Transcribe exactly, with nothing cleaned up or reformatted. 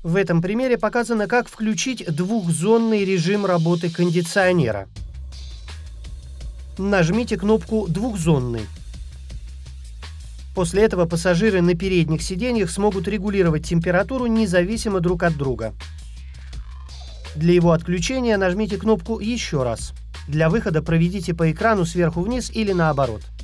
В этом примере показано, как включить двухзонный режим работы кондиционера. Нажмите кнопку «Двухзонный». После этого пассажиры на передних сиденьях смогут регулировать температуру независимо друг от друга. Для его отключения нажмите кнопку еще раз. Для выхода проведите по экрану сверху вниз или наоборот.